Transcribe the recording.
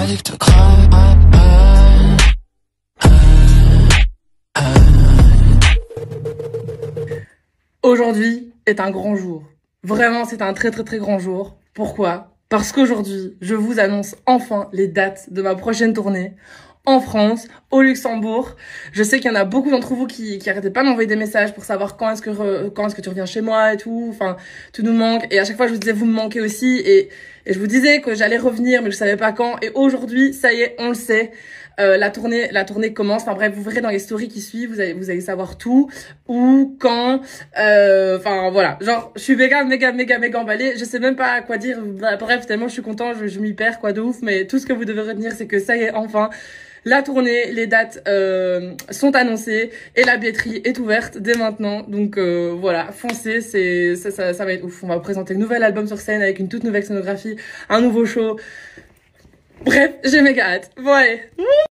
dit que te crame. Aujourd'hui est un grand jour. Vraiment, c'est un très grand jour. Pourquoi? Parce qu'aujourd'hui, je vous annonce enfin les dates de ma prochaine tournée en France, au Luxembourg. Je sais qu'il y en a beaucoup d'entre vous qui arrêtaient pas de m'envoyer des messages pour savoir quand est-ce que tu reviens chez moi et tout. Enfin, tout nous manque. Et à chaque fois, je vous disais, vous me manquez aussi. Et je vous disais que j'allais revenir, mais je savais pas quand. Et aujourd'hui, ça y est, on le sait. La tournée commence. Enfin bref, vous verrez dans les stories qui suivent, vous allez savoir tout, où, quand, enfin voilà. Genre, je suis méga emballée. Je sais même pas quoi dire. Bref, tellement je suis content, je m'y perds quoi de ouf. Mais tout ce que vous devez retenir, c'est que ça y est, enfin. La tournée, les dates sont annoncées et la billetterie est ouverte dès maintenant. Donc voilà, foncez, ça va être ouf. On va présenter un nouvel album sur scène avec une toute nouvelle scénographie, un nouveau show. Bref, j'ai méga hâte. Bon allez.